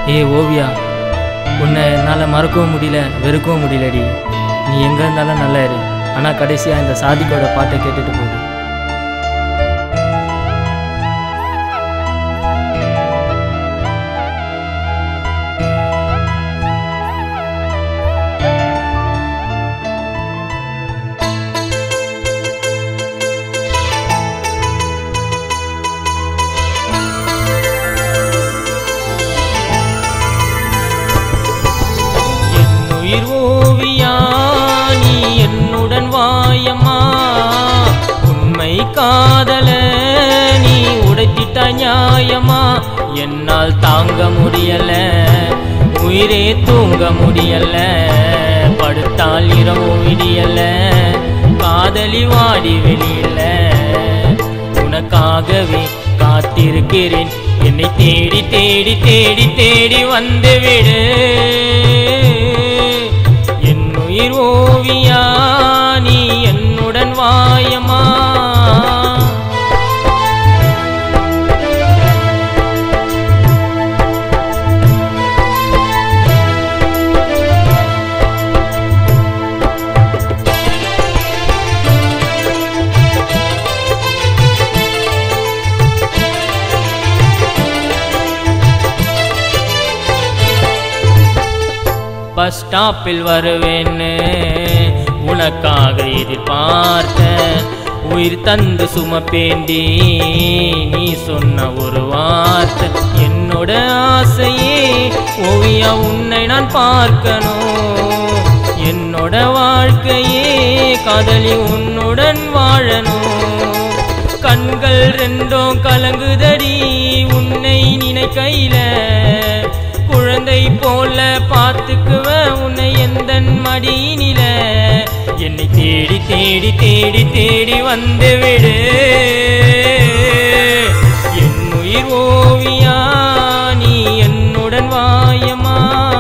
ஏ ஓவியா, உன்னை என்னால் மறக்கவும் முடியல, வெறுக்கவும் முடியலடி. நீ எங்கே இருந்தாலும் நல்லா இரு. ஆனால் கடைசியாக இந்த சாதிக்கோட பாட்டை கேட்டுட்டு போடு. ஓவியா, நீ என்னுடன் வாயம்மா. உண்மை காதல நீ உடைத்திட்ட நியாயமா. என்னால் தாங்க முடியல, உயிரே தூங்க முடியல. படுத்தால் இரவு விடியல, காதலி வாடி வெளியில. உனக்காகவே காத்திருக்கிறேன், என்னை தேடி தேடி தேடி தேடி வந்து விடு. உயிர் ஓவியா, நீ என்னுடன் வாயம்மா. பஸ் ஸ்டாப்பில் வருவேன்னு உனக்காக எதிர்பார்த்த, உயிர் தந்து சுமப்பேண்டி நீ சொன்ன ஒரு வார்த்தை. என்னோட ஆசையே ஓவியா, உன்னை நான் பார்க்கணும். என்னோட வாழ்க்கையே காதலி உன்னுடன் வாழணும். கண்கள் ரெண்டும் கலங்குதடி உன்னை நினைக்கையில. குழந்தை போல பார்த்துக்குவ உன்னை எந்தன் மடியினில. என்னை தேடி தேடி தேடி தேடி வந்து விடு. என் உயிர் ஓவியா, நீ என்னுடன் வாயம்மா.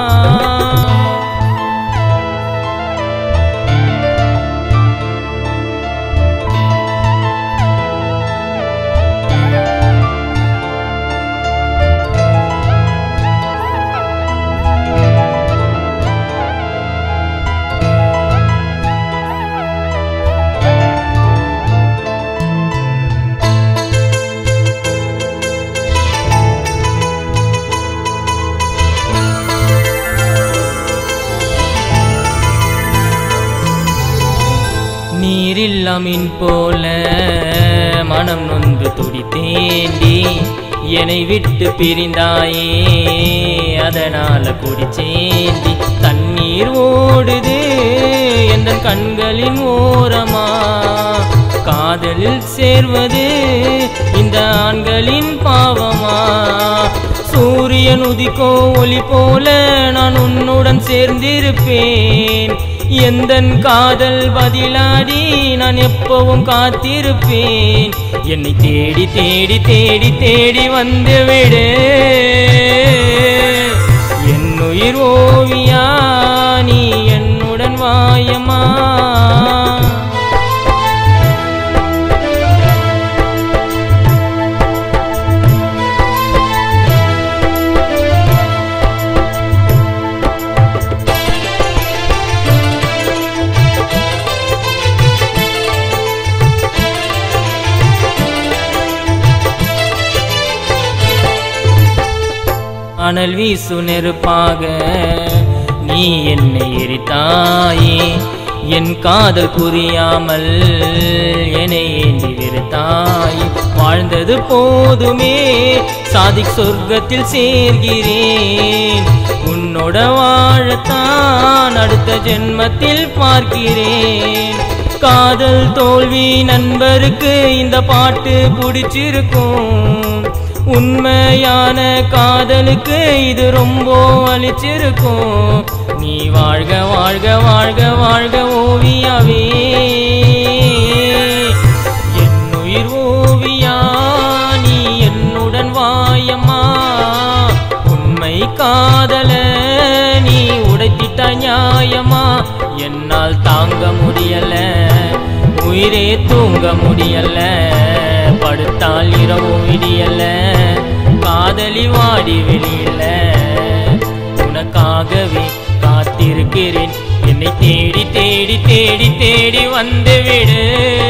நீரில்லா மீன் போல மனம் நொந்து துடித்தேண்டி. என்னை விட்டு பிரிந்தாயே, அதனால குடிச்சேண்டி. தண்ணீர் ஓடுது எந்த கண்களின் ஓரமா. காதலில் சேர்வது இந்த ஆண்களின் பாவமா. சூரியன் உதிக்கோ ஒளி போல நான் உன்னுடன் சேர்ந்திருப்பேன். எந்தன் காதல் பதிலாடி நான் எப்பவும் காத்திருப்பேன். என்னை தேடி தேடி தேடி தேடி வந்து விடு. என் உயிர் ஓவியா, நீ என்னுடன் வாயம்மா. அனல் வீசு நெருப்பாக நீ என்னை எரித்தாயே. என் காதல் புரியாமல் என்னை ஏந்தி வெறுத்தாயே. வாழ்ந்தது போதுமே, சாதிக் சொர்க்கத்தில் சேர்கிறேன். உன்னோட வாழத்தான் அடுத்த ஜென்மத்தில் பார்க்கிறேன். காதல் தோல்வி நண்பருக்கு இந்த பாட்டு பிடிச்சிருக்கும். உண்மையான காதலுக்கு இது ரொம்ப அளிச்சிருக்கும். நீ வாழ்க வாழ்க வாழ்க வாழ்க ஓவியாவே. என் உயிர் ஓவியா, நீ என்னுடன் வாயம்மா. உண்மை காதல நீ உடைத்திட்ட நியாயமா. என்னால் தாங்க முடியல, உயிரே தூங்க முடியல. படுத்தால் இரவு விடியல, காதலி வாடி வெளியில. உனக்காகவே காத்திருக்கிறேன். என்னை தேடி தேடி தேடி தேடி வந்து விடு.